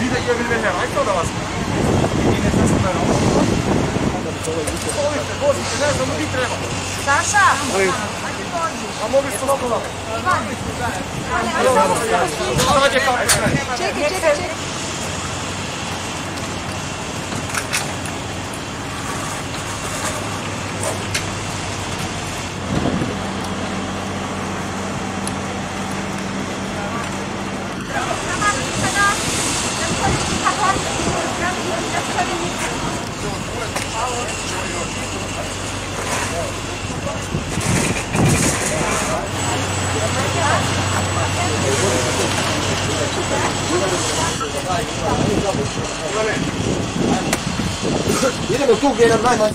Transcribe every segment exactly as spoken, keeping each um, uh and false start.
wieder irgendwelche erreicht oder was? Vozite, vozite, ne znam, di treba. Saša, ajde dođi. A mogli ste stopno. Ivan, Sad je kako kraj. čekaj, čekaj, čekaj. Idemo tu gdje nam najmanje.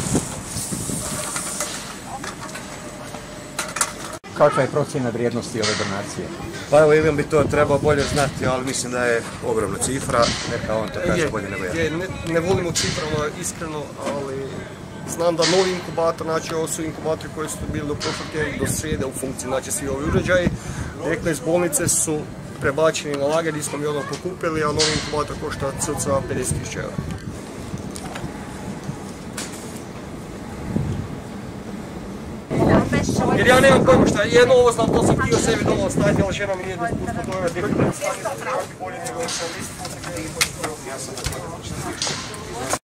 Kakva je procjena vrijednosti ove donacije? Pa evo, Ivan bi to trebao bolje znati, ali mislim da je ogromna cifra, neka on to kaže bolje nego ja. Je, ne, ne volim u ciframa iskreno, ali znam da novi inkubator, znači ovo su inkubatori koji su bili do prošlog tjedna do srijede u funkciji, znači svi ovi uređaji, direktno iz bolnice su prebačeni na lager, gdje smo mi odmah pokupili, a novi inkubator košta cca pedeset tisuća eura. Jer ja nemam pojma šta, jedno ovo znam, to sam htio sebi doma ostaviti, ali žena mi nije da spustila, to je definitivno staviti bolje nego što mislim, to sam htio.